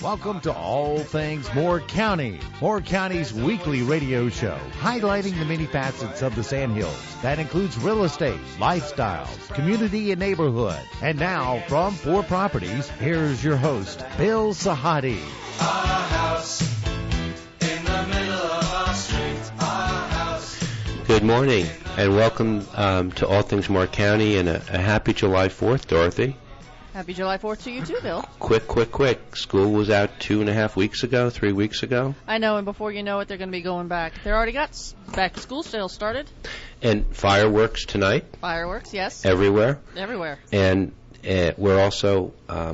Welcome to All Things Moore County, Moore County's weekly radio show, highlighting the many facets of the Sandhills. That includes real estate, lifestyles, community, and neighborhood. And now, from 4 Properties, here's your host, Bill Sahadi. Our house in the middle of our street. Our house. Good morning, and welcome to All Things Moore County, and a happy July 4th, Dorothy. Happy July 4th to you too, Bill. Quick. School was out 2.5 weeks ago, 3 weeks ago. I know, and before you know it, they're going to be going back. They already got back to school sales started. And fireworks tonight. Fireworks, yes. Everywhere. And we're also,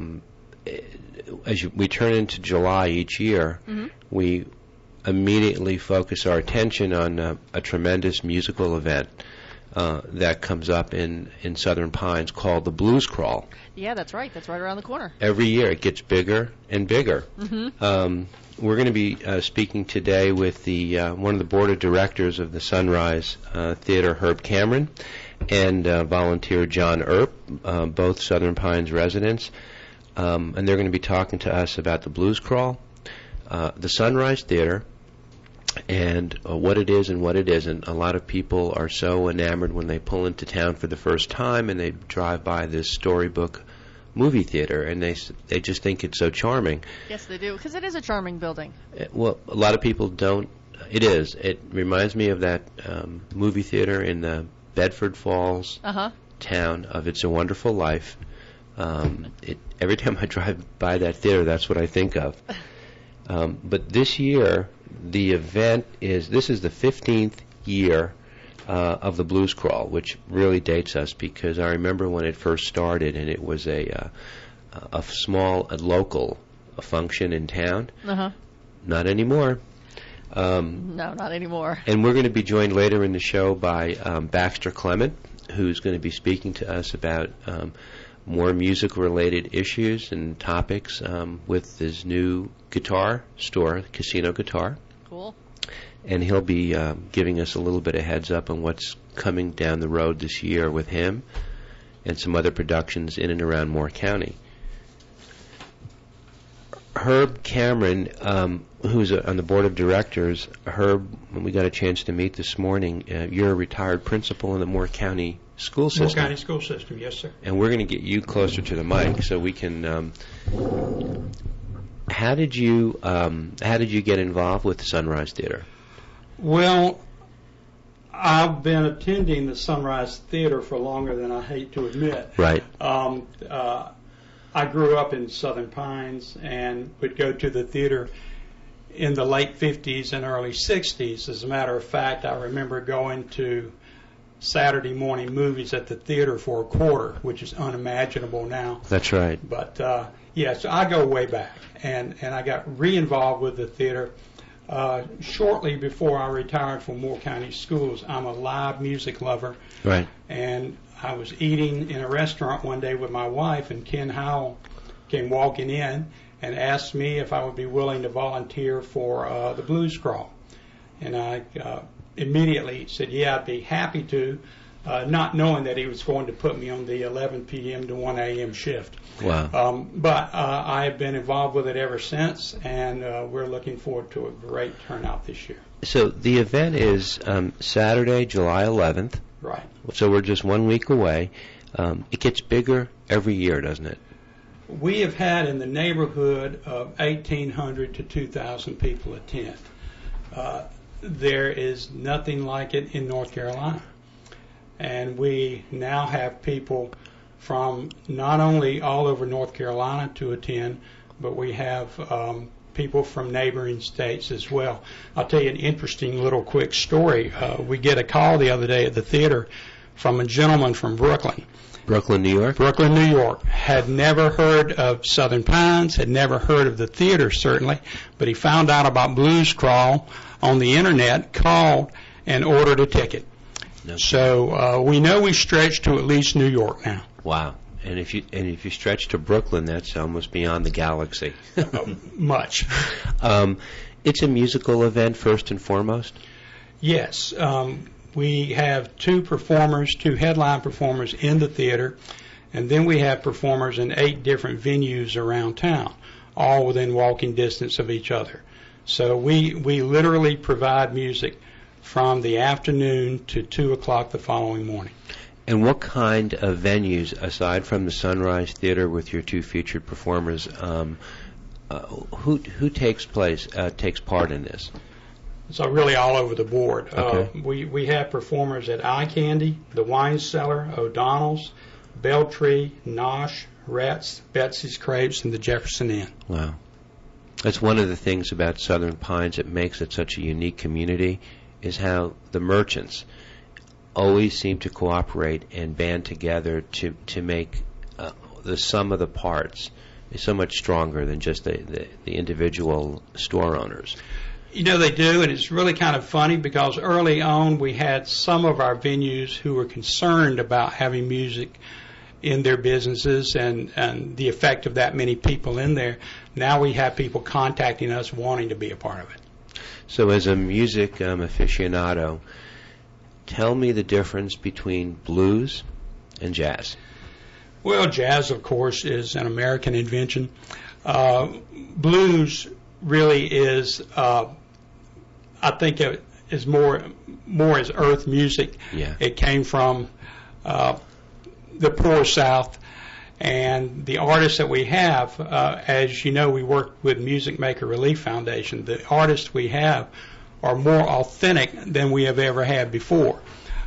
we turn into July each year, we immediately focus our attention on a tremendous musical event that comes up in Southern Pines called the Blues Crawl. Yeah, that's right. That's right around the corner. Every year it gets bigger and bigger. We're going to be speaking today with the one of the board of directors of the Sunrise Theater, Herb Cameron, and volunteer John Earp, both Southern Pines residents. And they're going to be talking to us about the Blues Crawl, the Sunrise Theater, and what it is and what it isn't. A lot of people are so enamored when they pull into town for the first time and they drive by this storybook movie theater, and they just think it's so charming. Yes, they do, because it is a charming building. Well, a lot of people don't. It is. It reminds me of that movie theater in the Bedford Falls town of It's a Wonderful Life. Every time I drive by that theater, that's what I think of. But this year, the event this is the 15th year of the Blues Crawl, which really dates us because I remember when it first started, and it was a small, local function in town. Not anymore. No, not anymore. And we're going to be joined later in the show by Baxter Clement, who's going to be speaking to us about more music-related issues and topics with his new guitar store, Casino Guitar. Cool. And he'll be giving us a little bit of heads up on what's coming down the road this year with him and some other productions in and around Moore County. Herb Cameron, who's on the board of directors. Herb, when we got a chance to meet this morning, you're a retired principal in the Moore County school system. Moore County school system, yes, sir. And we're going to get you closer to the mic so we can. How did you get involved with the Sunrise Theater? Well, I've been attending the Sunrise Theater for longer than I hate to admit. Right. I grew up in Southern Pines and would go to the theater in the late 50s and early 60s. As a matter of fact, I remember going to Saturday morning movies at the theater for a quarter, which is unimaginable now. That's right. But, so I go way back, and I got re-involved with the theater shortly before I retired from Moore County Schools. I'm a live music lover. Right. And I was eating in a restaurant one day with my wife, and Ken Howell came walking in and asked me if I would be willing to volunteer for the Blues Crawl. And I immediately said, yeah, I'd be happy to, not knowing that he was going to put me on the 11 p.m. to 1 a.m. shift. Wow. But I have been involved with it ever since, and we're looking forward to a great turnout this year. So the event is Saturday, July 11th. Right. So we're just 1 week away. It gets bigger every year, doesn't it? We have had in the neighborhood of 1,800 to 2,000 people attend. There is nothing like it in North Carolina. And we now have people from not only all over North Carolina to attend, but we have people from neighboring states as well. I'll tell you an interesting little quick story. We get a call the other day at the theater from a gentleman from Brooklyn. Brooklyn, New York? Brooklyn, New York. Had never heard of Southern Pines, had never heard of the theater, certainly, but he found out about Blues Crawl on the Internet, called, and ordered a ticket. No. So we know we stretched to at least New York now. Wow. And if you stretch to Brooklyn, that's almost beyond the galaxy. Much. It's a musical event first and foremost? Yes. We have two headline performers in the theater, and then we have performers in 8 different venues around town. all within walking distance of each other. So we literally provide music from the afternoon to 2 o'clock the following morning. And what kind of venues, aside from the Sunrise Theater with your two featured performers, who takes part in this? So really all over the board. Okay. We have performers at Eye Candy, the Wine Cellar, O'Donnell's, Beltree, Nosh, Rats, Betsy's Crepes, and the Jefferson Inn. Wow. That's one of the things about Southern Pines that makes it such a unique community, is how the merchants always seem to cooperate and band together to make the sum of the parts is so much stronger than just the individual store owners. You know, they do, and it's really kind of funny because early on we had some of our venues who were concerned about having music in their businesses and the effect of that many people in there. Now we have people contacting us wanting to be a part of it. So as a music aficionado, tell me the difference between blues and jazz. Well, jazz, of course, is an American invention. Blues really is, I think, is more as earth music. Yeah. It came from the poor South, and the artists that we have, as you know, we work with Music Maker Relief Foundation. The artists we have are more authentic than we have ever had before.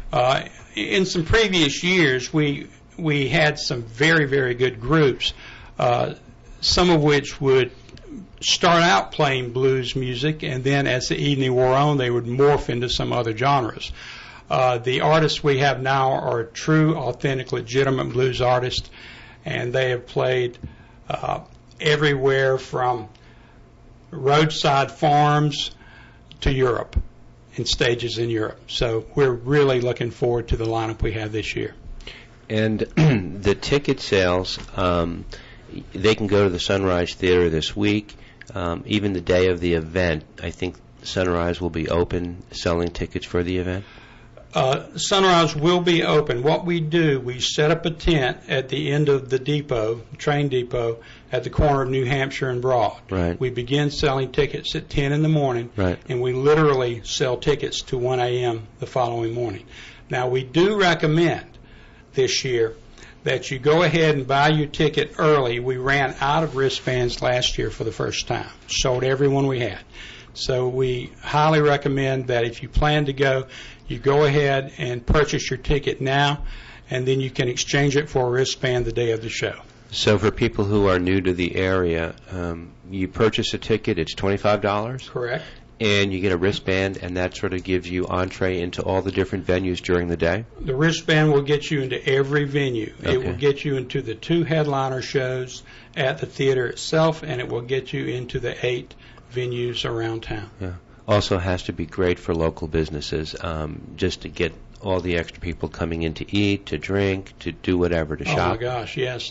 In some previous years, we had some very, very good groups, some of which would start out playing blues music, and then as the evening wore on, they would morph into some other genres. The artists we have now are true, authentic, legitimate blues artists, and they have played everywhere from roadside farms to Europe, in stages in Europe. So we're really looking forward to the lineup we have this year. And the ticket sales, they can go to the Sunrise Theater this week. Even the day of the event, I think Sunrise will be open selling tickets for the event. Sunrise will be open. What we do, we set up a tent at the end of the depot, train depot, at the corner of New Hampshire and Broad. Right. We begin selling tickets at 10 in the morning, Right. and we literally sell tickets to 1 a.m. the following morning. Now, we do recommend this year that you go ahead and buy your ticket early. We ran out of wristbands last year for the first time. Sold every one we had. So we highly recommend that if you plan to go, you go ahead and purchase your ticket now, and then you can exchange it for a wristband the day of the show. So for people who are new to the area, you purchase a ticket, it's $25? Correct. And you get a wristband, and that sort of gives you entree into all the different venues during the day? The wristband will get you into every venue. Okay. It will get you into the 2 headliner shows at the theater itself, and it will get you into the 8 venues around town. Yeah. Also has to be great for local businesses, just to get all the extra people coming in to eat, to drink, to do whatever, to shop. Oh, my gosh, yes.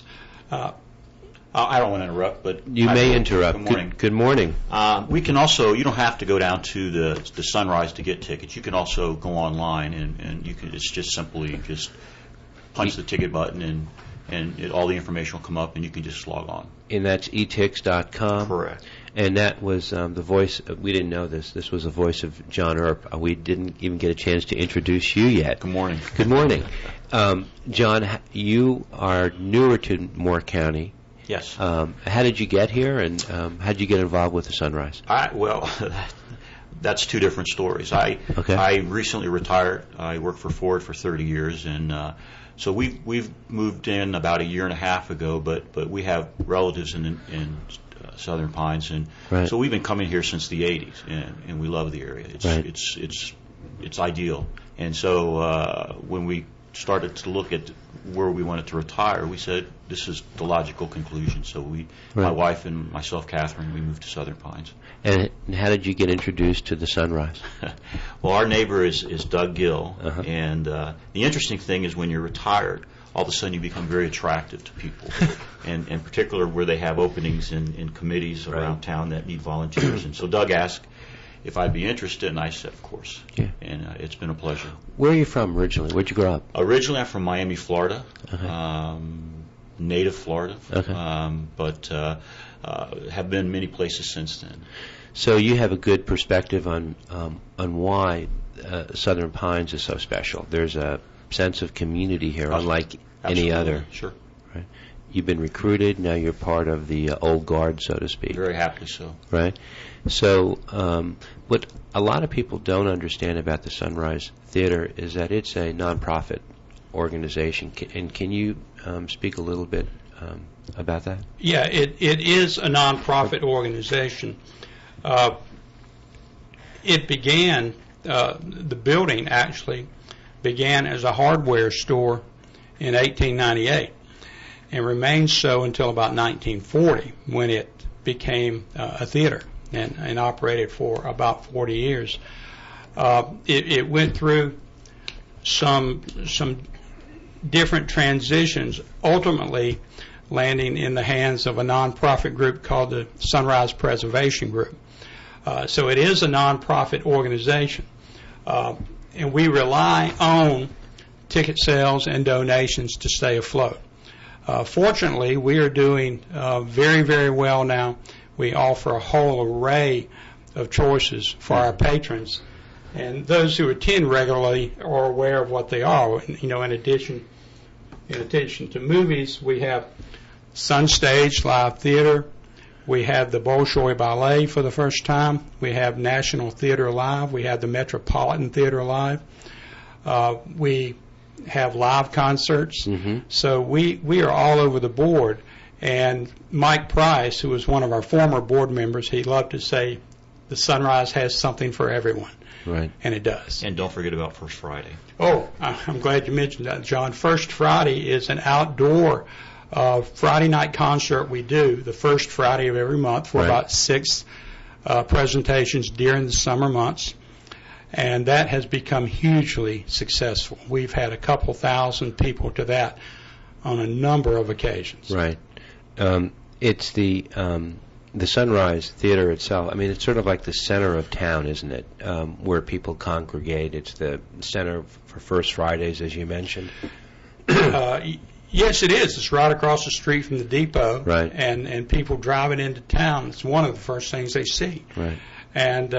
I don't want to interrupt, but You may interrupt. Good morning. Good morning. We can also, you don't have to go down to the Sunrise to get tickets. You can also go online, and you can. It's just simply just punch the ticket button, and all the information will come up, and you can just log on. And that's etix.com. Correct. And that was the voice. We didn't know this. This was the voice of John Earp. We didn't even get a chance to introduce you yet. Good morning. Good morning. John, you are newer to Moore County. Yes. How did you get here, and how did you get involved with the Sunrise? Well, that's 2 different stories. Okay. I recently retired. I worked for Ford for 30 years, and so we've moved in about a year and a half ago. But we have relatives in Southern Pines, and Right. so we've been coming here since the 80s, and we love the area. Right. It's ideal. And so when we started to look at where we wanted to retire, we said this is the logical conclusion. So my Right. wife and myself, Catherine, we moved to Southern Pines. And how did you get introduced to the Sunrise? Well, our neighbor is Doug Gill, Uh-huh. and the interesting thing is when you're retired, all of a sudden you become very attractive to people, and in particular where they have openings in committees around town that need volunteers. And so Doug asked if I'd be interested, and I said, of course. Yeah. And it's been a pleasure. Where are you from originally? Where'd you grow up? Originally, I'm from Miami, Florida. Uh-huh. native Florida, Okay. but have been many places since then. So you have a good perspective on why Southern Pines is so special. There's a sense of community here, unlike any Absolutely. other. Sure. Right? You've been recruited. Now you're part of the old guard, so to speak. Very happily so. Right. So what a lot of people don't understand about the Sunrise Theater is that it's a nonprofit organization. And can you speak a little bit about that? Yeah, it is a nonprofit organization. It began, the building actually began as a hardware store in 1898 and remained so until about 1940 when it became a theater and operated for about 40 years. It went through some different transitions, ultimately landing in the hands of a nonprofit group called the Sunrise Preservation Group. So it is a nonprofit organization, and we rely on ticket sales and donations to stay afloat. Fortunately, we are doing very, very well now. We offer a whole array of choices for our patrons, and those who attend regularly are aware of what they are. You know, in addition to movies, we have Sunstage Live Theater. We have the Bolshoi Ballet for the first time. We have National Theater Live. We have the Metropolitan Theater Live. We have live concerts. Mm-hmm. So we are all over the board. And Mike Price, who was one of our former board members, he loved to say the Sunrise has something for everyone. Right. And it does. And don't forget about First Friday. Oh, I'm glad you mentioned that, John. First Friday is an outdoor Friday night concert we do the first Friday of every month for Right. about 6 presentations during the summer months. And that has become hugely successful. We've had a couple thousand people to that on a number of occasions. Right. It's the Sunrise Theater itself. I mean, it's sort of like the center of town, isn't it? Where people congregate. It's the center for First Fridays, as you mentioned. Yes, it is. It's right across the street from the depot. Right. And people driving into town, it's one of the first things they see. Right. And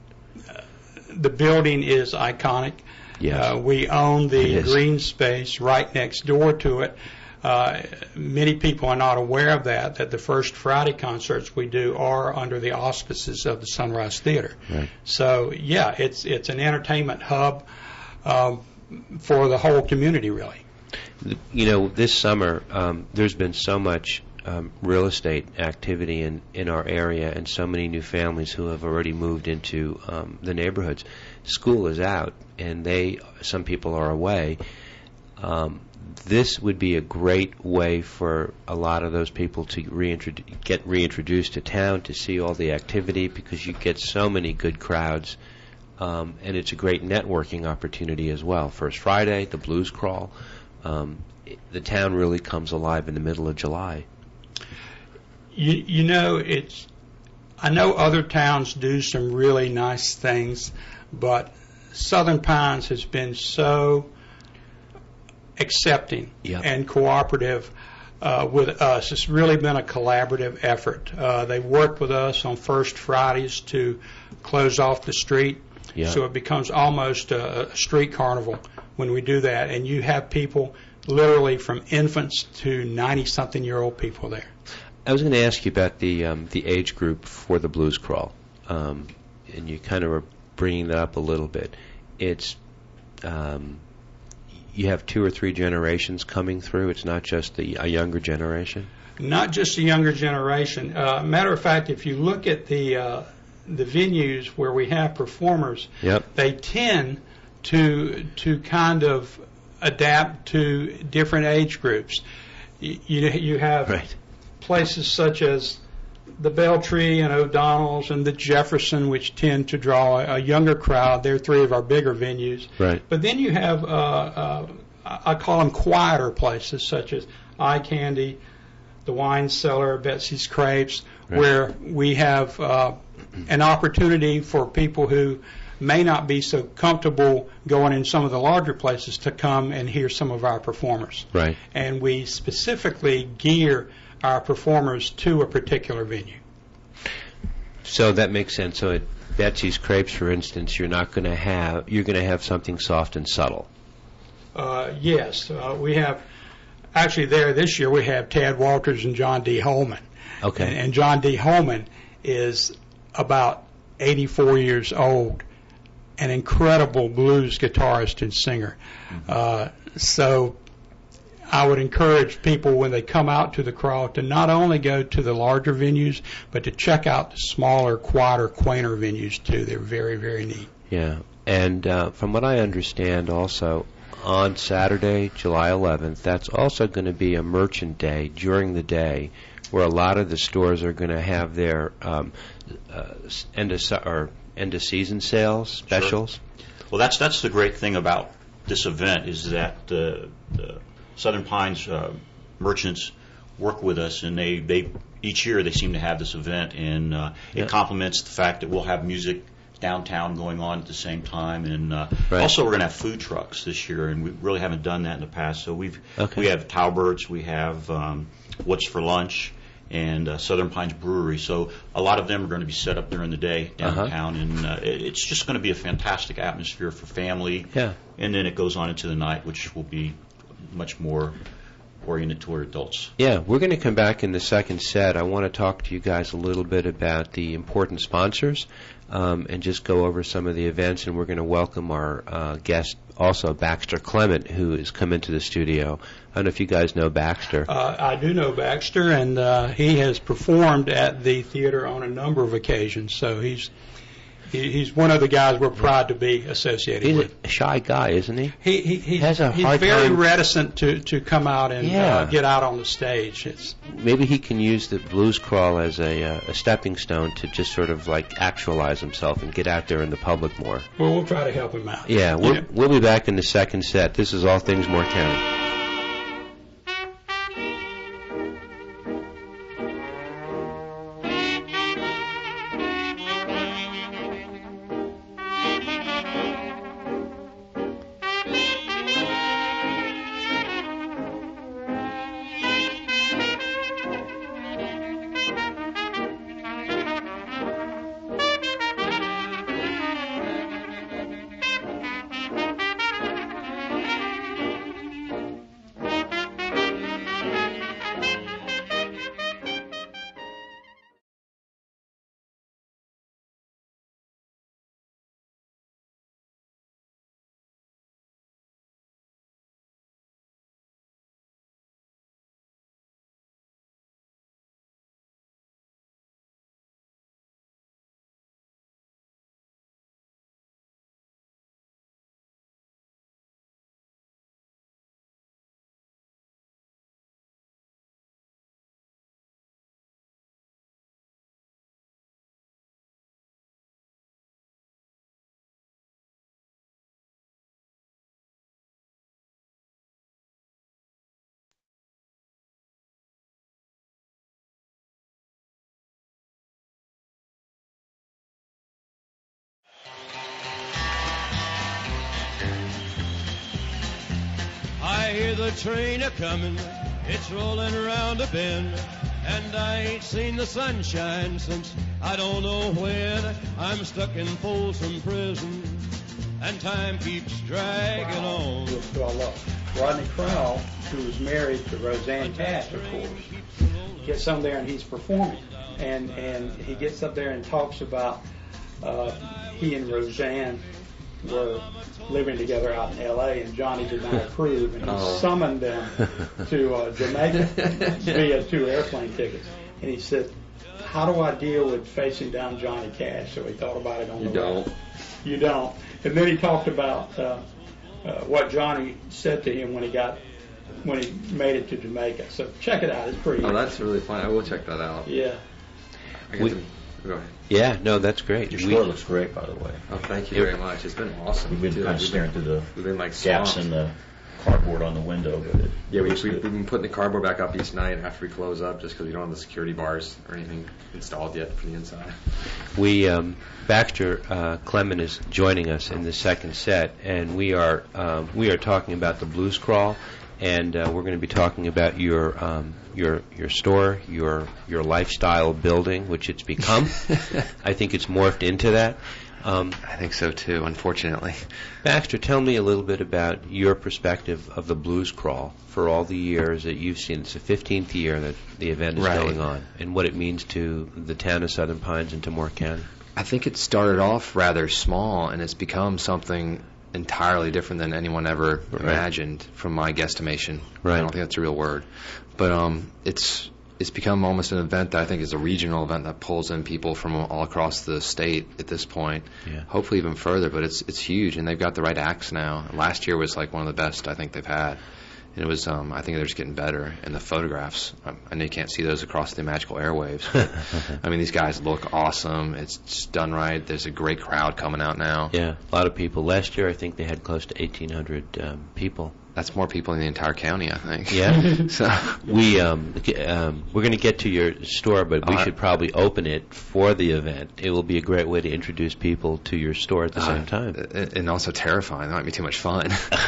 the building is iconic. Yes. We own It the is. green space right next door to it. Many people are not aware of that the first Friday concerts we do are under the auspices of the Sunrise Theater. Right. So, yeah, it's an entertainment hub for the whole community, really. You know, this summer, there's been so much real estate activity in our area and so many new families who have already moved into the neighborhoods. School is out, and some people are away. This would be a great way for a lot of those people to get reintroduced to town, to see all the activity, because you get so many good crowds, and it's a great networking opportunity as well. First Friday, the Blues Crawl. The town really comes alive in the middle of July. You know, I know other towns do some really nice things, but Southern Pines has been so accepting Yep. and cooperative with us. It's really been a collaborative effort. They work with us on First Fridays to close off the street, Yep. so it becomes almost a street carnival when we do that, and you have people literally from infants to 90-something-year-old people there. I was going to ask you about the age group for the Blues Crawl, and you kind of were bringing that up a little bit. It's you have 2 or 3 generations coming through. It's not just a younger generation. Not just a younger generation. Matter of fact, if you look at the venues where we have performers, Yep. they tend to kind of adapt to different age groups. You have Right. places such as the Beltree and O'Donnell's and the Jefferson, which tend to draw a younger crowd. They're 3 of our bigger venues. Right. But then you have, I call them quieter places, such as Eye Candy, the Wine Cellar, Betsy's Crepes, Right. where we have an opportunity for people who may not be so comfortable going in some of the larger places to come and hear some of our performers. Right. And we specifically gear our performers to a particular venue. So that makes sense. So at Betsy's Crepes, for instance, you're going to have something soft and subtle. Yes, we have. Actually, there this year we have Tad Walters and John D. Holman. Okay. And John D. Holman is about 84 years old, an incredible blues guitarist and singer. So I would encourage people when they come out to the crawl to not only go to the larger venues, but to check out the smaller, quieter, quainter venues too. They're very, very neat. Yeah. And from what I understand also, on Saturday, July 11th, that's also going to be a merchant day during the day where a lot of the stores are going to have their end-of-season sales specials. Sure. Well, that's the great thing about this event is that the Southern Pines merchants work with us, and they each year they seem to have this event, and it complements the fact that we'll have music downtown going on at the same time, and also we're going to have food trucks this year, and we really haven't done that in the past. So we have Taubert's, we have What's for Lunch, and Southern Pines Brewery. So a lot of them are going to be set up during the day downtown, and it's just going to be a fantastic atmosphere for family. Yeah. And then it goes on into the night, which will be much more oriented toward adults. Yeah, we're going to come back in the second set. I want to talk to you guys a little bit about the important sponsors and just go over some of the events, and we're going to welcome our guest, also Baxter Clement, who has come into the studio. I don't know if you guys know Baxter. I do know Baxter, and he has performed at the theater on a number of occasions, so he's one of the guys we're proud to be associated with. He's a shy guy, isn't he? He's hard very time. reticent to come out and get out on the stage. Maybe he can use the blues crawl as a stepping stone to just sort of like actualize himself and get out there in the public more. Well, we'll try to help him out. Yeah, we'll be back in the second set. This is All Things Moore County. I hear the train a-comin', it's rollin' around a bend, and I ain't seen the sunshine since I don't know when. I'm stuck in Folsom Prison, and time keeps dragging on. Who I love. Rodney Crowell, who was married to Roseanne Cash, of course, gets on there and he's performing, and he gets up there and talks about he and Roseanne were living together out in L.A. and Johnny did not approve, and he summoned them to Jamaica via 2 airplane tickets. And he said, "How do I deal with facing down Johnny Cash?" So he thought about it on the way. You don't. And then he talked about what Johnny said to him when he made it to Jamaica. So check it out. It's pretty. Oh, that's really fun. I will check that out. Yeah. Go ahead. Yeah, no, that's great. Your score looks great, by the way. Oh, thank you very much. It's been awesome. We've been kind of staring through the we've been like gaps swamped. in the cardboard on the window, but Yeah, we've looks good. been putting the cardboard back up each night after we close up, just because we don't have the security bars or anything installed yet for the inside. We Baxter Clement is joining us in the second set, and we are talking about the Blues Crawl, and we're going to be talking about your store, your lifestyle building, which it's become. I think it's morphed into that. I think so too, unfortunately. Baxter, tell me a little bit about your perspective of the Blues Crawl for all the years that you've seen. It's the 15th year that the event is going on, and what it means to the town of Southern Pines and to Moore County. I think it started off rather small, and it's become something entirely different than anyone ever imagined, from my guesstimation. Right. I don't think that's a real word. But it's become almost an event that I think is a regional event that pulls in people from all across the state at this point. Yeah. Hopefully even further, but it's huge, and they've got the right acts now. Last year was like one of the best I think they've had. And it was, I think they're just getting better. And the photographs, I know you can't see those across the magical airwaves, but I mean, these guys look awesome. It's just done right. There's a great crowd coming out now. Yeah, a lot of people. Last year, I think they had close to 1,800 people. That's more people in the entire county, I think. Yeah. So we're going to get to your store, but we should probably open it for the event. It will be a great way to introduce people to your store at the same time. And also terrifying. That might be too much fun.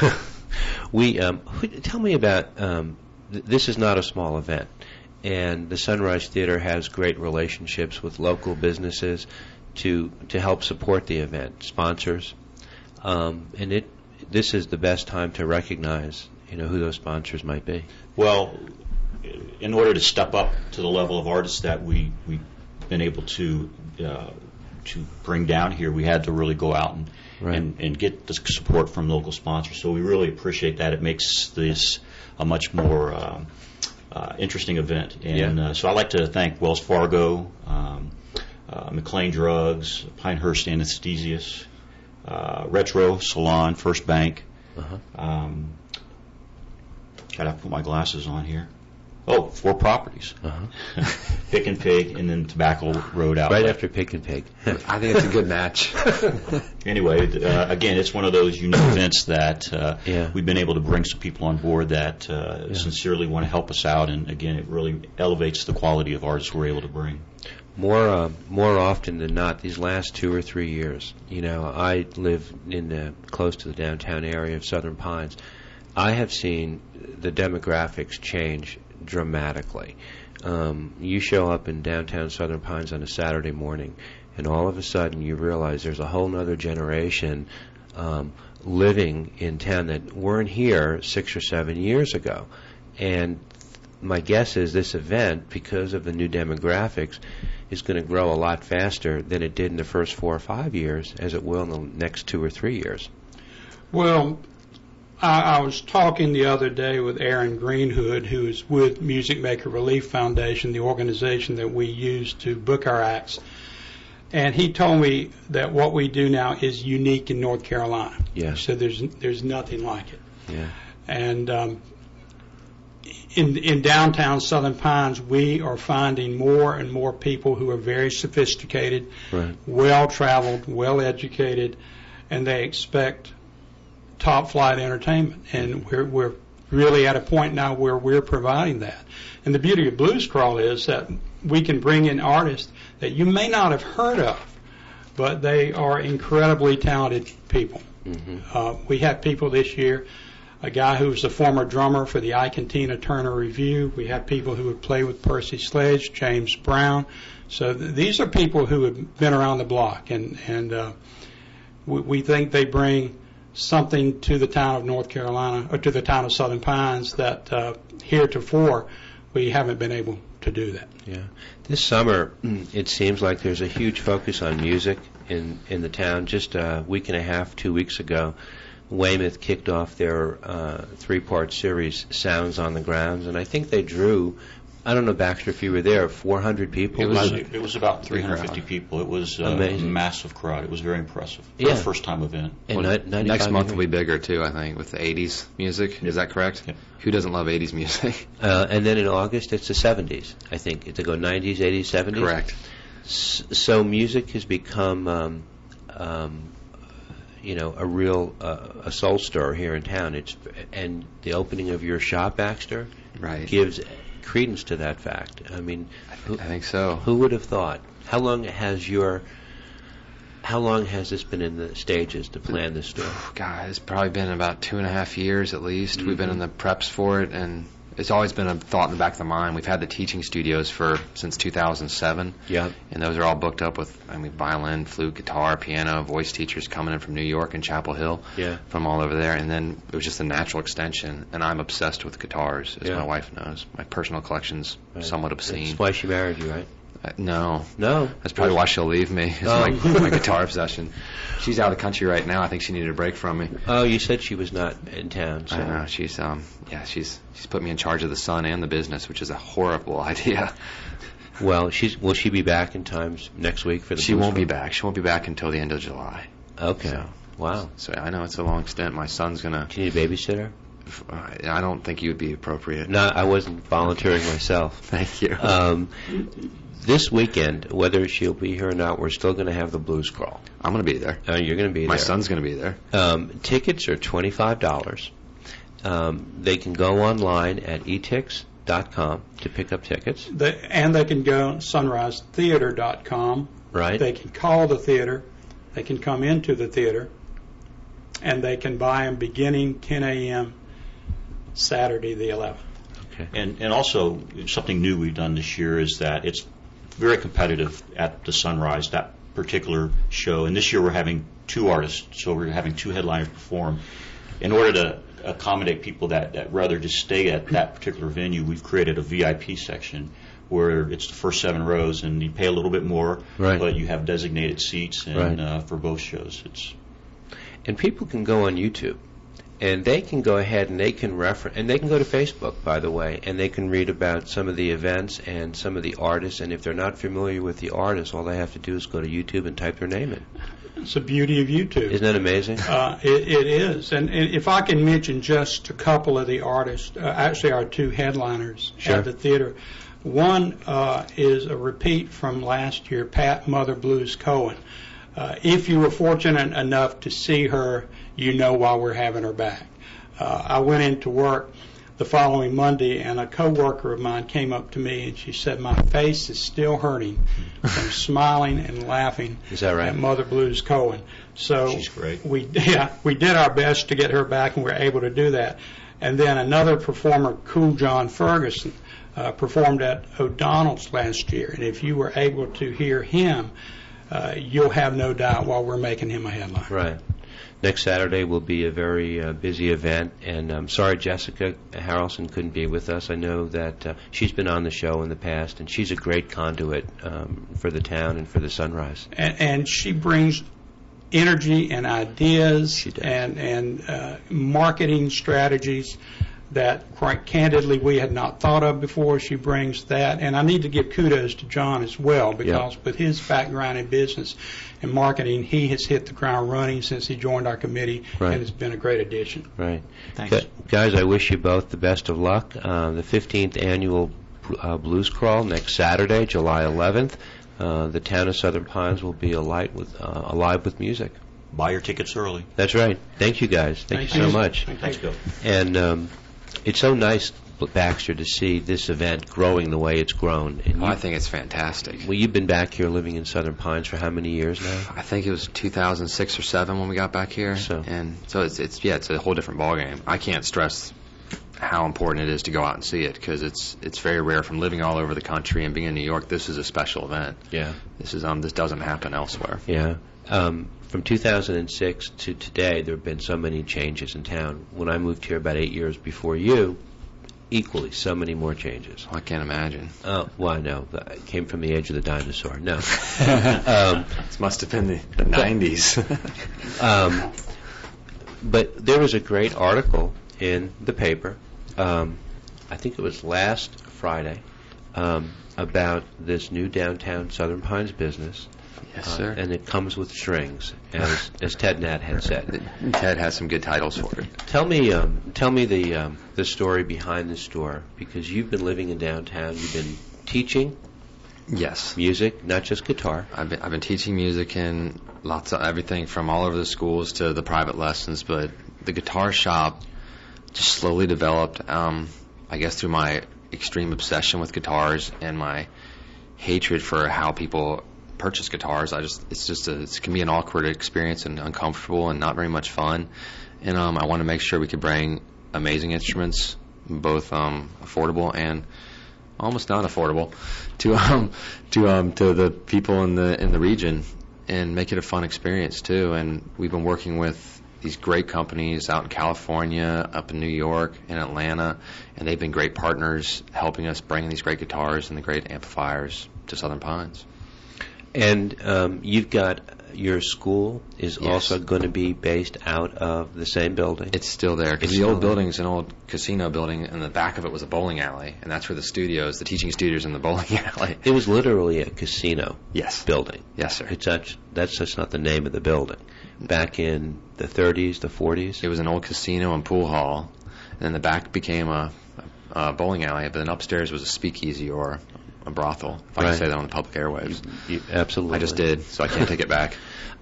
Tell me about, this is not a small event, and the Sunrise Theater has great relationships with local businesses to help support the event, sponsors, and this is the best time to recognize, who those sponsors might be. Well, in order to step up to the level of artists that we've been able to bring down here, we had to really go out and get the support from local sponsors. So we really appreciate that. It makes this a much more interesting event. And so I'd like to thank Wells Fargo, McLean Drugs, Pinehurst Anesthesias, Retro Salon, First Bank. Gotta put my glasses on here. Oh, 4 properties. Pick and Pig, and then Tobacco Road Outlet. Right after Pick and Pig. I think it's a good match. Anyway, again, it's one of those unique events that we've been able to bring some people on board that sincerely want to help us out, and again, it really elevates the quality of artists we're able to bring. More often than not, these last 2 or 3 years, I live in close to the downtown area of Southern Pines. I have seen the demographics change dramatically. You show up in downtown Southern Pines on a Saturday morning, and all of a sudden you realize there's a whole other generation living in town that weren't here 6 or 7 years ago. And my guess is this event, because of the new demographics, is going to grow a lot faster than it did in the first 4 or 5 years, as it will in the next 2 or 3 years. Well, I was talking the other day with Aaron Greenhood, who is with Music Maker Relief Foundation, the organization that we use to book our acts. And he told me that what we do now is unique in North Carolina. Yeah. So there's nothing like it. Yeah. And in downtown Southern Pines, we are finding more and more people who are very sophisticated, well-traveled, well-educated, and they expect top-flight entertainment. And we're really at a point now where we're providing that. And the beauty of Blues Crawl is that we can bring in artists that you may not have heard of, but they are incredibly talented people. We had people this year, a guy who was a former drummer for the Ike and Tina Turner Review. We had people who would play with Percy Sledge, James Brown. So these are people who have been around the block, and we think they bring something to the town of North Carolina, or to the town of Southern Pines, that heretofore we haven't been able to do that. Yeah. This summer, it seems like there's a huge focus on music in the town. Just a week and a half, 2 weeks ago, Weymouth kicked off their 3-part series, Sounds on the Grounds, and I think they drew, I don't know, Baxter, if you were there, 400 people? It was about 350 people. It was a massive crowd. It was very impressive for a first-time event. And next month will be bigger, too, I think, with the 80s music. Is that correct? Yeah. Who doesn't love 80s music? And then in August, it's the 70s, I think. They go 90s, 80s, 70s? Correct. So music has become, a real a soul stirrer here in town. And the opening of your shop, Baxter, Right. gives credence to that fact. I mean, I think so. who would have thought? How long has this been in the stages to plan this store? God, it's probably been about 2.5 years at least. We've been in the preps for it, and it's always been a thought in the back of the mind. We've had the teaching studios since 2007. Yeah. And those are all booked up with, violin, flute, guitar, piano, voice teachers coming in from New York and Chapel Hill. Yeah. From all over there. And then it was just a natural extension. And I'm obsessed with guitars, as Yeah. my wife knows. My personal collection's somewhat obscene. That's why she married you, right? No. No. That's probably why she'll leave me. It's my guitar obsession. She's out of the country right now. I think she needed a break from me. Oh, you said she was not in town. So. I know. She's put me in charge of the son and the business, which is a horrible idea. Well, will she be back in time next week for the? She won't be back. She won't be back until the end of July. Okay. So, wow. So I know it's a long stint. My son's gonna. Do you need a babysitter? I don't think you would be appropriate. No, I wasn't volunteering myself. Thank you. This weekend, whether she'll be here or not, we're still going to have the Blues Crawl. I'm going to be there. You're going to be there. My son's going to be there. Tickets are $25. They can go online at etix.com to pick up tickets. And they can go on sunrisetheater.com. Right. They can call the theater. They can come into the theater. And they can buy them beginning 10 a.m. Saturday the 11th. Okay. And also, something new we've done this year is that it's very competitive at the Sunrise, that particular show. And this year we're having 2 artists, so we're having 2 headliners perform. In order to accommodate people that rather just stay at that particular venue, we've created a VIP section where it's the first 7 rows, and you pay a little bit more, right. but you have designated seats and right. For both shows. And people can go on YouTube. And they can go ahead and they can reference, and they can go to Facebook, by the way, and they can read about some of the events and some of the artists. And if they're not familiar with the artists, all they have to do is go to YouTube and type their name in. It's the beauty of YouTube. Isn't that amazing? It is. And if I can mention just a couple of the artists, actually our 2 headliners Sure. at the theater. One is a repeat from last year, Pat Mother Blues Cohen. If you were fortunate enough to see her, you know why we're having her back. I went into work the following Monday, and a coworker of mine came up to me, and she said, my face is still hurting from smiling and laughing Is that right? at Mother Blues Cohen. So She's great. we did our best to get her back, and we were able to do that. And then another performer, Cool John Ferguson, performed at O'Donnell's last year. And if you were able to hear him, you'll have no doubt why we're making him a headline. Right. Next Saturday will be a very busy event, and I'm sorry Jessica Harrelson couldn't be with us. I know that she's been on the show in the past, and she's a great conduit for the town and for the Sunrise. And she brings energy and ideas and marketing strategies that, quite candidly, we had not thought of before. She brings that. And I need to give kudos to John as well, because with his background in business and marketing, he has hit the ground running since he joined our committee, right. and has been a great addition. Right. Thanks. Guys, I wish you both the best of luck. The 15th annual Blues Crawl next Saturday, July 11th. The town of Southern Pines will be alive with music. Buy your tickets early. That's right. Thank you, guys. Thank you so much. Thanks, Bill. And it's so nice, Baxter, to see this event growing the way it's grown. And I think it's fantastic. Well, you've been back here living in Southern Pines for how many years now? I think it was 2006 or 7 when we got back here. So it's a whole different ballgame. I can't stress how important it is to go out and see it, because it's very rare. From living all over the country and being in New York, this is a special event. Yeah. This doesn't happen elsewhere. Yeah. From 2006 to today, there have been so many changes in town. When I moved here about 8 years before you, equally so many more changes. I can't imagine. Oh, well, I know. I came from the age of the dinosaur. No. This must have been the 90s. But there was a great article in the paper, I think it was last Friday, about this new downtown Southern Pines business. Yes, sir. And it comes with strings, as Ted Nat had said. Ted has some good titles for it. Tell me the story behind the store, because you've been living in downtown, you've been teaching, Yes. Music, not just guitar. I've been teaching music in lots of everything from all over the schools to the private lessons, but the guitar shop just slowly developed, I guess through my extreme obsession with guitars and my hatred for how people purchase guitars. It can be an awkward experience and uncomfortable and not very much fun. And I want to make sure we could bring amazing instruments, both affordable and almost not affordable, to the people in the region, and make it a fun experience too. And we've been working with these great companies out in California, up in New York, in Atlanta, and they've been great partners helping us bring these great guitars and the great amplifiers to Southern Pines. And you've got your school is Yes. also going to be based out of the same building. It's still there, because It's the old still there. building's an old casino building, and the back of it was a bowling alley, and that's where the teaching studios in the bowling alley. It was literally a casino Yes. building. Yes, sir. That's just not the name of the building. Back in the 30s, the 40s. It was an old casino and pool hall, and then the back became a bowling alley, but then upstairs was a speakeasy or a brothel, if I Right. can say that on the public airwaves. Absolutely. I just did, so I can't take it back.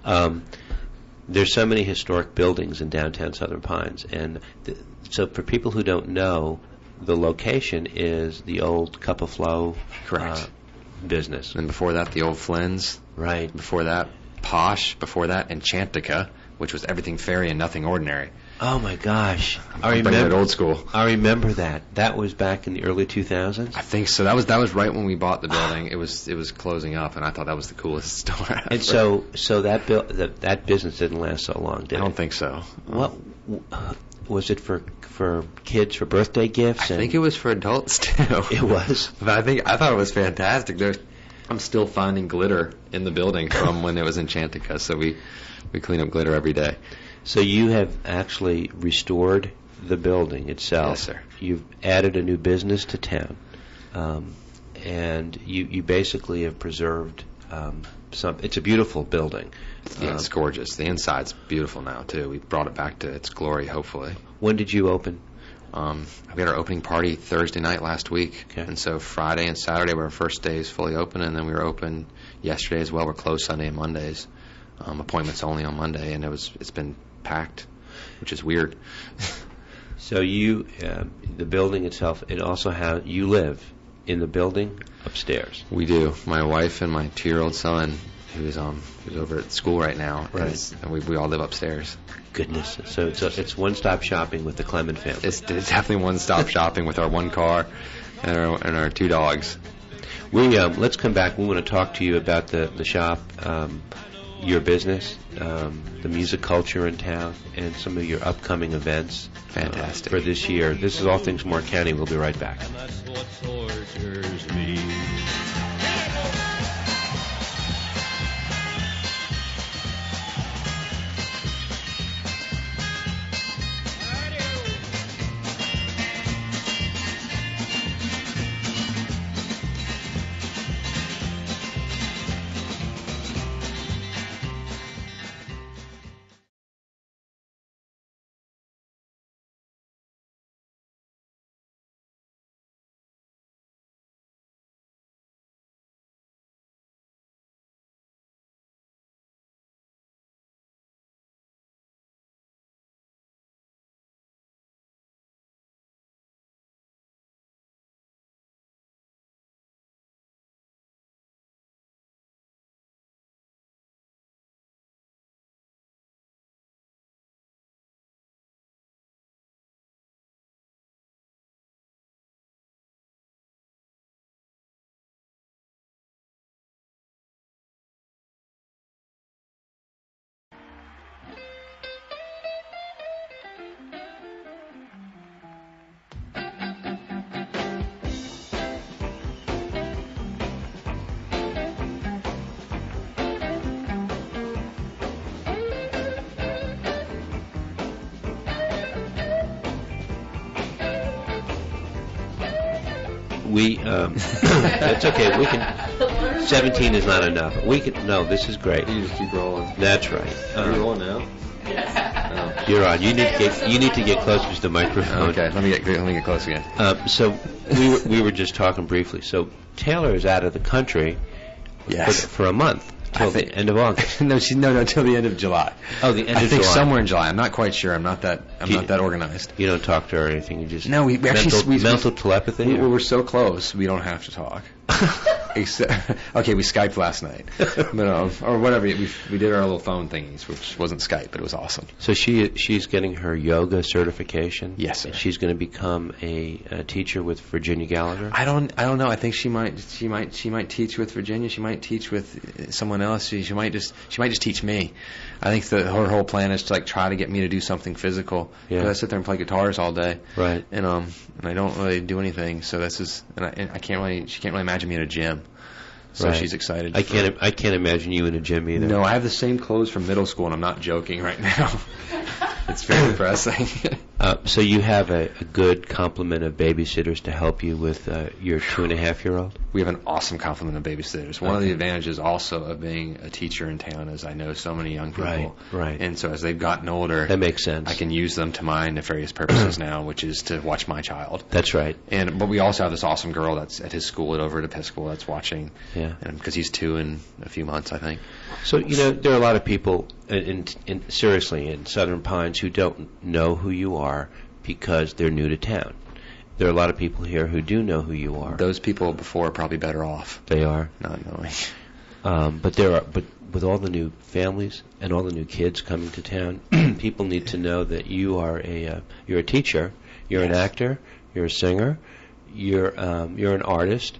There's so many historic buildings in downtown Southern Pines, and so for people who don't know, the location is the old Cup of Flow Correct. business. And before that, the old Flynn's. Right. Before that, Posh. Before that, Enchantica, which was everything fairy and nothing ordinary. Oh my gosh! I'm bringing it old school. I remember that. That was back in the early 2000s. I think so. That was right when we bought the building. It was closing up, and I thought that was the coolest store ever. And so that business didn't last so long, did it? I don't think so. What was it for kids, for birthday gifts? I think it was for adults too. It was. But I thought it was fantastic. I'm still finding glitter in the building from when it was Enchantica, so we clean up glitter every day. So you have actually restored the building itself. Yes, sir. You've added a new business to town, and you basically have preserved some. It's a beautiful building. Yeah, it's gorgeous. The inside's beautiful now too. We brought it back to its glory, hopefully. When did you open? We had our opening party Thursday night last week, Okay. and so Friday and Saturday were our first days fully open, and then we were open yesterday as well. We're closed Sunday and Mondays. Appointments only on Monday, and it's been packed, which is weird. So the building itself, it also you live in the building upstairs. We do. My wife and my 2-year-old son, who's over at school right now, Right. and we all live upstairs. Goodness. So it's one-stop shopping with the Clement family. It's definitely one-stop shopping with our one car and our 2 dogs. Let's come back. We want to talk to you about the shop, your business, the music culture in town, and some of your upcoming events. Fantastic. For this year. This is All Things Moore County. We'll be right back. And that's what tortures me. That's okay. We can. 17 is not enough. We can. No, this is great. You just keep rolling. That's right. Are you rolling now? You're on. You need to get closer to the microphone. Okay, let me get close again. So we were just talking briefly. So Taylor is out of the country Yes. for a month till the end of August. No, till the end of July. Oh, the end I of think July. somewhere in July. I'm not quite sure. I'm not that organized. You don't talk to her or anything. You just No, we actually mental telepathy. We were so close. We don't have to talk. Okay, we Skyped last night, but or whatever. We did our little phone thingies, which wasn't Skype, but it was awesome. So she's getting her yoga certification. Yes, sir. She's going to become a teacher with Virginia Gallagher. I don't know. I think she might teach with Virginia. She might teach with someone else. She might just teach me. I think her whole plan is to like try to get me to do something physical. Yeah. 'Cause I sit there and play guitars all day. Right. And I don't really do anything. So this is and I can't really. She can't really imagine me in a gym. So Right. she's excited. I can't imagine you in a gym either. No, I have the same clothes from middle school, and I'm not joking right now. It's very depressing. So you have a good complement of babysitters to help you with your 2.5-year-old? We have an awesome complement of babysitters. One of the advantages also of being a teacher in town is I know so many young people. Right. And so as they've gotten older, That makes sense. I can use them to my nefarious purposes now, which is to watch my child. That's right. But we also have this awesome girl that's at his school over at Episcopal that's watching. Yeah. Because he's 2 in a few months, I think. So, there are a lot of people, seriously, in Southern Pines who don't know who you are because they're new to town. There are a lot of people here who do know who you are. Those people before are probably better off They are. not knowing. But with all the new families and all the new kids coming to town, people need to know that you are you're a teacher, you're an actor, you're a singer, you're an artist,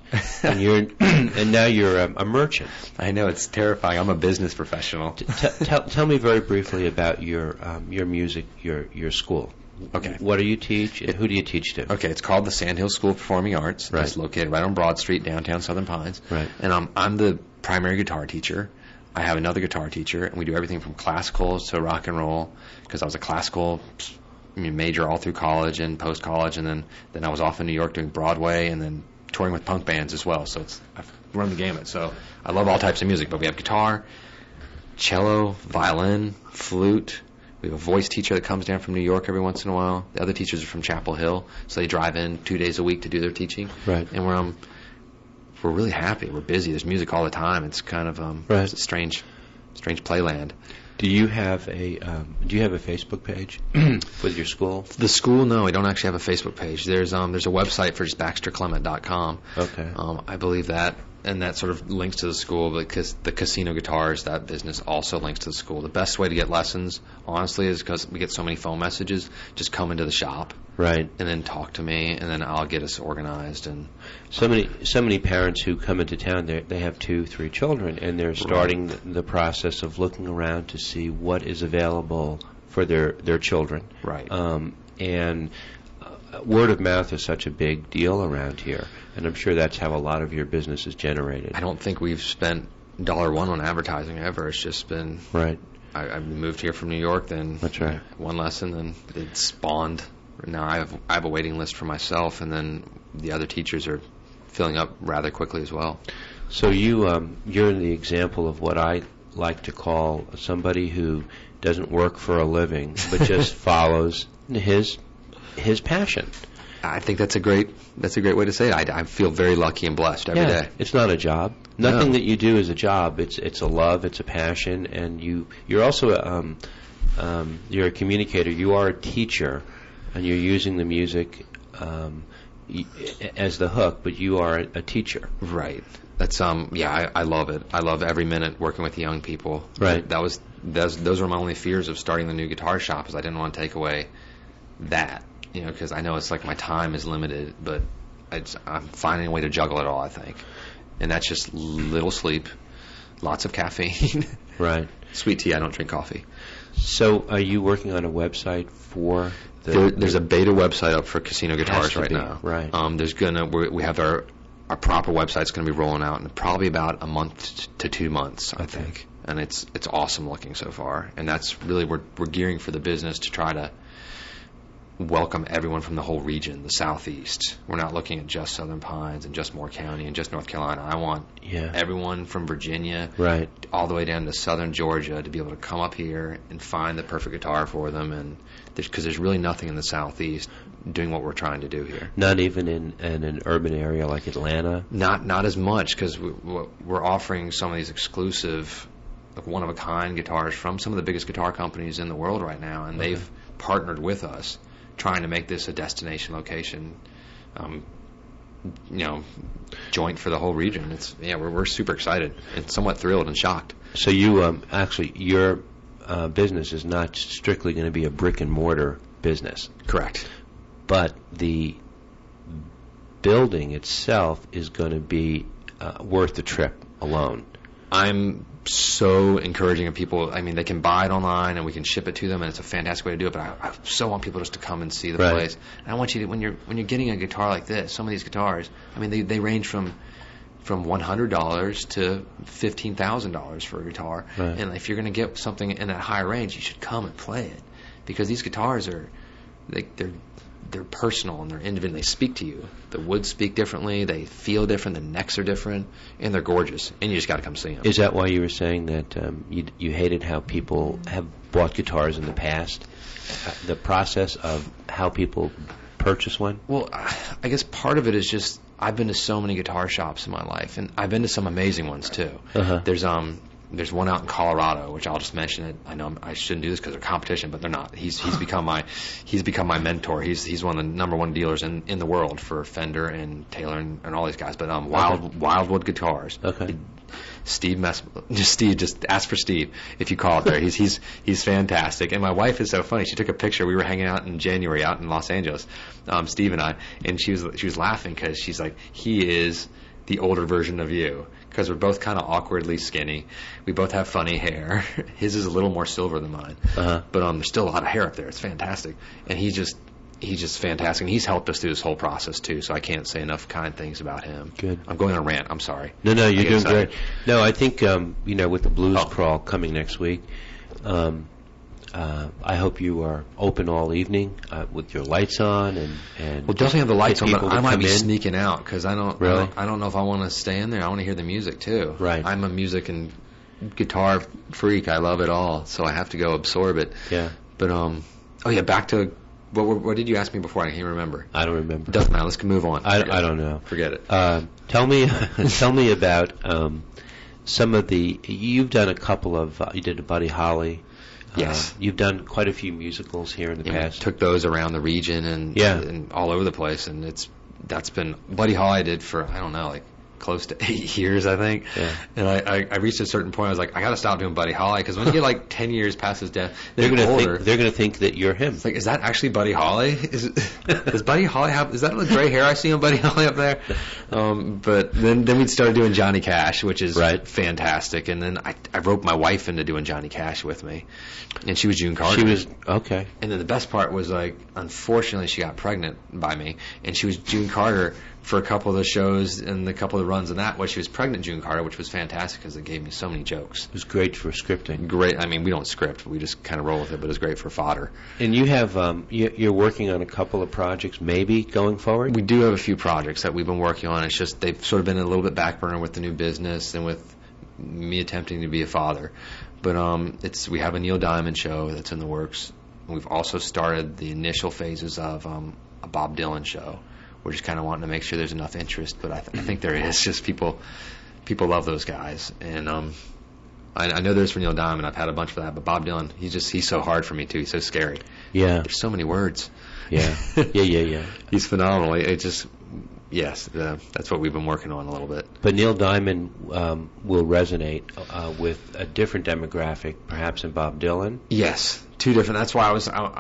and now you're a merchant. I know, it's terrifying. I'm a business professional. Tell me very briefly about your music, your school. Okay. What do you teach, and who do you teach to? Okay, it's called the Sandhills School of Performing Arts. Right. It's located right on Broad Street, downtown Southern Pines. Right. And I'm the primary guitar teacher. I have another guitar teacher, and we do everything from classical to rock and roll, because I was a classical major all through college and post-college, and then I was off in New York doing Broadway and then touring with punk bands as well. So I've run the gamut. So I love all types of music, but we have guitar, cello, violin, flute. We have a voice teacher that comes down from New York every once in a while. The other teachers are from Chapel Hill, so they drive in 2 days a week to do their teaching. Right. And we're really happy. We're busy. There's music all the time. It's kind of Right. it's a strange playland. Do you have a Facebook page with your school? The school, no, we don't actually have a Facebook page. There's a website for just BaxterClement.com. Okay. I believe that, and that sort of links to the school, because the casino guitars, that business also links to the school. The best way to get lessons, honestly, is because we get so many phone messages. Just come into the shop, Right. and then talk to me, and then I'll get us organized. And So many parents who come into town, they have 2-3 children, and they're starting the process of looking around to see what is available for their children. Right. And word of mouth is such a big deal around here, and I'm sure that's how a lot of your business is generated. I don't think we've spent $1 on advertising ever. It's just been Right. I moved here from New York, then That's right. one lesson, then it spawned. Now I have a waiting list for myself, and then the other teachers are filling up rather quickly as well. So you're the example of what I like to call somebody who doesn't work for a living, but just follows his passion. I think that's a great way to say it. I feel very lucky and blessed every day. It's not a job. Nothing No. that you do is a job. It's a love. It's a passion, and you're also you're a communicator. You are a teacher, and you're using the music as the hook. But you are a teacher. Right. That's I love it. I love every minute working with the young people. Right. Those were my only fears of starting the new guitar shop, is I didn't want to take away that, because I know it's like my time is limited, but I'm finding a way to juggle it all, I think. And that's just little sleep, lots of caffeine. Right. Sweet tea. I don't drink coffee. So are you working on a website for There's a beta website up for casino Has guitars to right be, now. right. We have our proper website's going to be rolling out in probably about a month to 2 months, I think. And it's awesome looking so far. And that's really we're gearing for the business to try to welcome everyone from the whole region, the Southeast. We're not looking at just Southern Pines and just Moore County and just North Carolina. I want everyone from Virginia all the way down to Southern Georgia to be able to come up here and find the perfect guitar for them. And because there's really nothing in the Southeast doing what we're trying to do here. Not even in an urban area like Atlanta? Not as much, because we're offering some of these exclusive, like one-of-a-kind guitars from some of the biggest guitar companies in the world right now, and they've partnered with us trying to make this a destination location, joint for the whole region. We're super excited and somewhat thrilled and shocked. So you your business is not strictly going to be a brick and mortar business. Correct. But the building itself is going to be worth the trip alone. I'm so encouraging of people. I mean, they can buy it online and we can ship it to them, and it's a fantastic way to do it. But I so want people just to come and see the place. And I want you to, when you're getting a guitar like this, some of these guitars, I mean, they range from $100 to $15,000 for a guitar. Right. And if you're going to get something in that high range, you should come and play it, because these guitars they're personal and they're individual. They speak to you. The woods speak differently. They feel different. The necks are different, and they're gorgeous. And you just got to come see them. Is that why you were saying that you hated how people have bought guitars in the past? The process of how people purchase one? Well, I guess part of it is just I've been to so many guitar shops in my life, and I've been to some amazing ones too. There's one out in Colorado, which I'll just mention it. I know I shouldn't do this because they're competition, but they're not. He's become my mentor. He's one of the number one dealers in the world for Fender and Taylor and all these guys. But Wildwood Guitars. Okay. Steve just ask for Steve if you call it there. He's fantastic. And my wife is so funny. She took a picture. We were hanging out in January out in Los Angeles, Steve and I, and she was laughing because she's like, he is the older version of you, because we're both kind of awkwardly skinny. We both have funny hair. His is a little more silver than mine, but there's still a lot of hair up there. It's fantastic, and he's just fantastic. And he's helped us through this whole process too. So I can't say enough kind things about him. Good. I'm going on a rant. I'm sorry. No, you're doing great. No, I think with the Blues Crawl coming next week, I hope you are open all evening with your lights on and we'll definitely have the lights on, but I might be in. sneaking out because I don't know if I want to stay in there. I want to hear the music too. Right. I'm a music and guitar freak. I love it all, so I have to go absorb it. Yeah. But back to what did you ask me before? I can't remember. I don't remember. Doesn't matter. Let's move on. I don't know. Forget it. Tell me about some of the. You've done a couple of. You did a Buddy Holly. Yes. You've done quite a few musicals here in the past. Took those around the region and all over the place, and that's been Buddy Holly I did for close to 8 years, I think. Yeah. And I reached a certain point. I was like, I got to stop doing Buddy Holly, because when you get 10 years past his death, they're going to think that you're him. It's like, is that actually Buddy Holly? Does Buddy Holly have? Is that the gray hair I see on Buddy Holly up there? But then we started doing Johnny Cash, which is fantastic. And then I roped my wife into doing Johnny Cash with me, and she was June Carter. She was okay. And then the best part was unfortunately, she got pregnant by me, and she was June Carter for a couple of the shows and a couple of the runs and that. She was pregnant June Carter, which was fantastic because it gave me so many jokes. It was great for scripting. Great. I mean, we don't script. We just kind of roll with it, but it's great for fodder. And you have, you're working on a couple of projects maybe going forward? We do have a few projects that we've been working on. It's just they've sort of been a little bit back burner with the new business and with me attempting to be a father. But we have a Neil Diamond show that's in the works. We've also started the initial phases of a Bob Dylan show. We're just kind of wanting to make sure there's enough interest, but I think there is. Just people love those guys, and I know there's for Neil Diamond. I've had a bunch for that, but Bob Dylan, he's so hard for me too. He's so scary. Yeah, there's so many words. Yeah, yeah. He's phenomenal. It just that's what we've been working on a little bit. But Neil Diamond will resonate with a different demographic, perhaps, than Bob Dylan. Yes, two different. That's why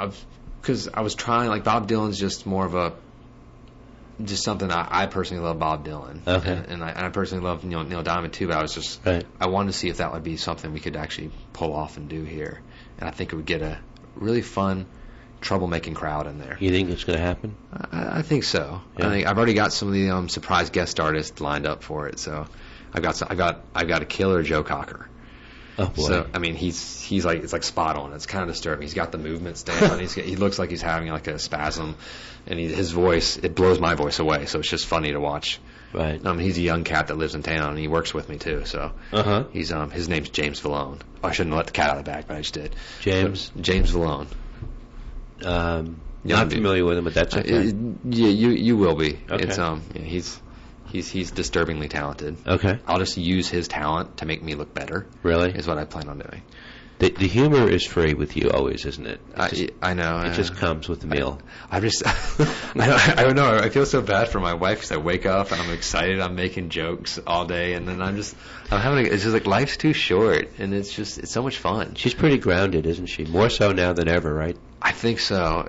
I was trying. Bob Dylan's just more of just something I personally love Bob Dylan. Okay. And I personally love Neil Diamond too, but I was just I wanted to see if that would be something we could actually pull off and do here. And I think it would get a really fun troublemaking crowd in there. You think it's going to happen? I think so. Yeah. I've already got some of the surprise guest artists lined up for it. So I've got a killer Joe Cocker. Oh boy. So I mean, he's like, it's like spot on. It's kind of disturbing. He's got the movements down. He looks like he's having like a spasm, and his voice, it blows my voice away. So it's just funny to watch. Right. He's a young cat that lives in town, and he works with me too. So he's his name's James Vallone. Oh, I shouldn't have let the cat out of the bag, but I just did. James. So, James Vallone. Not familiar with him, but that's okay. Yeah, you will be. Okay. It's he's disturbingly talented. Okay. I'll just use his talent to make me look better. Really? Is what I plan on doing. The humor is free with you always, isn't it? I know. It just comes with the meal. I don't know. I feel so bad for my wife because I wake up and I'm excited. I'm making jokes all day, and then it's just like life's too short, and it's so much fun. She's pretty grounded, isn't she? More so now than ever, right? I think so.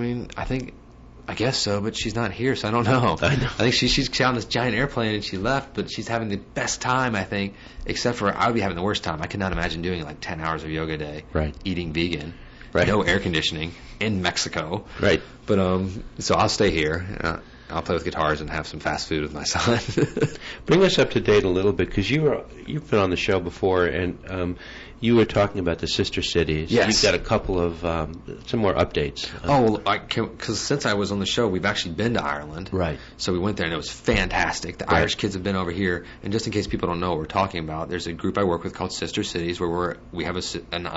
I guess so, but she's not here, so I don't know. I know. I think she's on this giant airplane and she left, but she's having the best time, I think, except for I would be having the worst time. I could not imagine doing like 10 hours of yoga a day, right? Eating vegan, right? No air conditioning in Mexico, right? But so I'll stay here. I'll play with guitars and have some fast food with my son. Bring us up to date a little bit, because you've been on the show before, and you were talking about the sister cities. Yes. You've got a couple of some more updates. Because since I was on the show, we've actually been to Ireland. Right. So we went there, and it was fantastic. The Irish kids have been over here, and just in case people don't know what we're talking about, there's a group I work with called Sister Cities, where we have a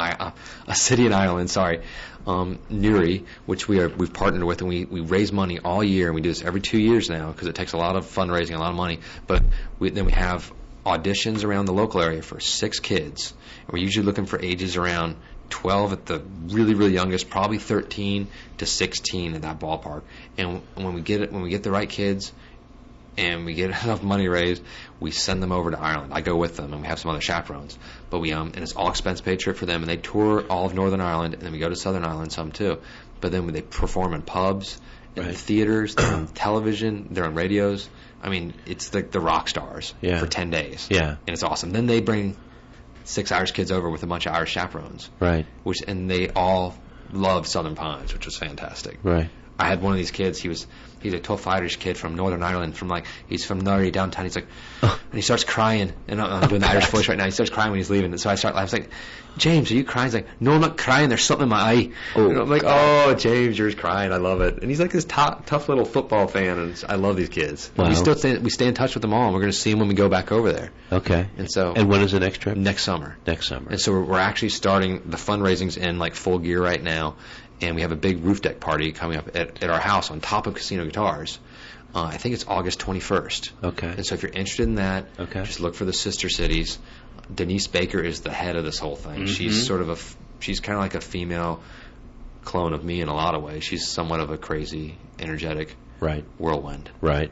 city in Ireland. Sorry. Newry, which we've partnered with, and we raise money all year, and we do this every 2 years now because it takes a lot of fundraising, a lot of money. But then we have auditions around the local area for 6 kids, and we're usually looking for ages around 12 at the really, really youngest, probably 13 to 16 in that ballpark. And when we get the right kids, and we get enough money raised, we send them over to Ireland. I go with them, and we have some other chaperones. But and it's all expense paid trip for them, and they tour all of Northern Ireland, and then we go to Southern Ireland some too. But then when they perform in pubs, in theaters, they're on television, they're on radios. I mean, it's like the rock stars for 10 days. Yeah. And it's awesome. Then they bring 6 Irish kids over with a bunch of Irish chaperones. Right. And they all love Southern Pines, which was fantastic. Right. I had one of these kids. He's a tough Irish kid from Northern Ireland. He's from Newry downtown. He's like, and he starts crying. And I'm doing the Irish voice right now. He starts crying when he's leaving. And so I was like, James, are you crying? He's like, no, I'm not crying. There's something in my eye. And I'm like, oh, James, you're crying. I love it. And he's like this tough little football fan, and I love these kids. Wow. We stay in touch with them all, and we're going to see them when we go back over there. Okay. And when is the next trip? Next summer. Next summer. And so we're actually starting the fundraising's in like full gear right now. And we have a big roof deck party coming up at our house on top of Casino Guitars. I think it's August 21st. Okay. And so if you're interested in that, just look for the Sister Cities. Denise Baker is the head of this whole thing. Mm-hmm. She's kind of like a female clone of me in a lot of ways. She's somewhat of a crazy, energetic whirlwind. Right.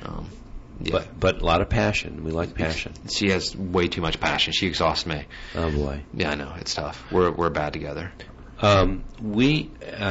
Yeah. But a lot of passion. We like passion. She has way too much passion. She exhausts me. Oh boy. Yeah, I know. It's tough. We're bad together. We'd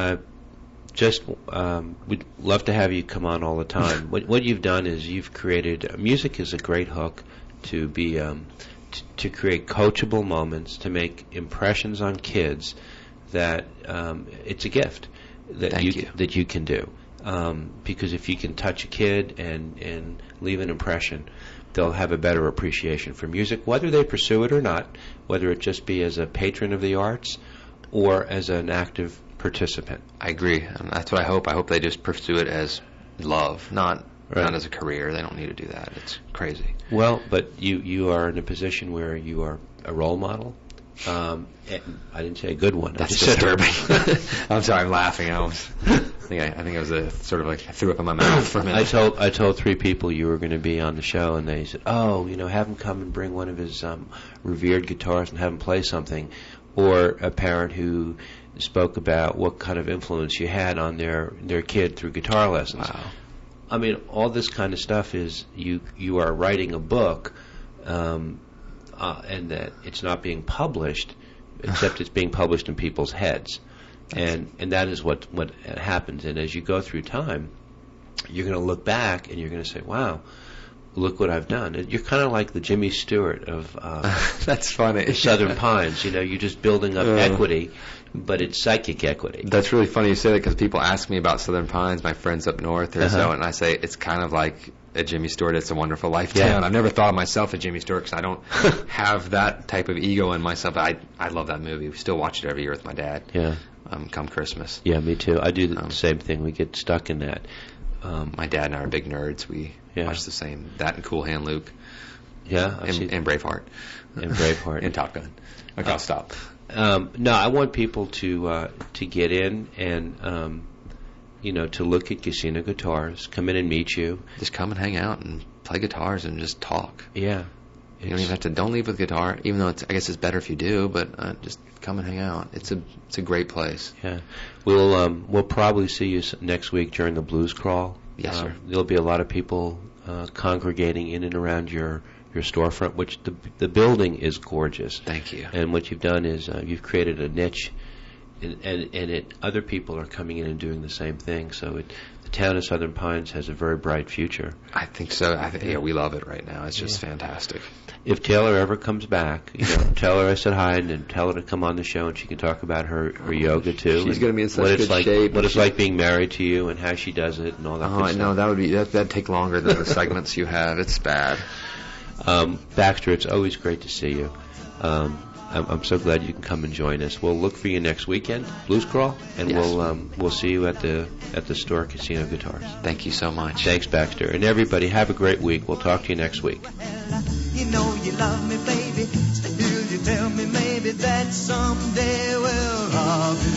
love to have you come on all the time. What you've done is you've created music is a great hook to be to create coachable moments, to make impressions on kids. That it's a gift that you can do, because if you can touch a kid and leave an impression, they'll have a better appreciation for music, whether they pursue it or not, whether it just be as a patron of the arts or as an active participant. I agree. And that's what I hope. I hope they just pursue it as love, not as a career. They don't need to do that. It's crazy. Well, but you are in a position where you are a role model. I didn't say a good one. That's disturbing. I'm sorry, I'm laughing. I think I was sort of like I threw up in my mouth for a minute. I told 3 people you were going to be on the show, and they said, "Oh, have him come and bring one of his revered guitars and have him play something." Or a parent who spoke about what kind of influence you had on their kid through guitar lessons. Wow. I mean, all this kind of stuff is you are writing a book, and that it's not being published, except it's being published in people's heads, and that is what happens. And as you go through time, you're going to look back and you're going to say, "Wow, look what I've done. You're kind of like the Jimmy Stewart of That's funny. Southern Pines. You're just building up equity, but it's psychic equity. That's really funny you say that, because people ask me about Southern Pines, my friends up north or so, and I say it's kind of like a Jimmy Stewart, It's a Wonderful Life town. I've never thought of myself as Jimmy Stewart because I don't have that type of ego in myself. I love that movie. We still watch it every year with my dad. Yeah. Come Christmas. Yeah, me too. I do the same thing. We get stuck in that. My dad and I are big nerds. We watch the same. That and Cool Hand Luke. Yeah. And Braveheart. And Braveheart. And Top Gun. Okay, I'll stop. No, I want people to get in and to look at Casino Guitars, come in and meet you. Just come and hang out and play guitars and just talk. Yeah. You don't even have to. Don't leave with guitar, even though I guess it's better if you do. But just come and hang out. It's a great place. Yeah, we'll probably see you next week during the Blues Crawl. Yes, sir. There'll be a lot of people congregating in and around your storefront, which the building is gorgeous. Thank you. And what you've done is you've created a niche, and other people are coming in and doing the same thing. So the town of Southern Pines has a very bright future. I think so. We love it right now. It's just fantastic. If Taylor ever comes back, tell her I said hi, and tell her to come on the show, and she can talk about her yoga too. She's going to be in such good shape. What it's like being married to you, and how she does it, and all that. Oh, I know that'd take longer than the segments you have. It's bad. Baxter, it's always great to see you. I'm so glad you can come and join us. We'll look for you next weekend, Blues Crawl, and we'll see you at the store, Casino Guitars. Thank you so much. Thanks, Baxter, and everybody have a great week. We'll talk to you next week. You know you love me, baby. Still you tell me maybe that someday, well, I'll be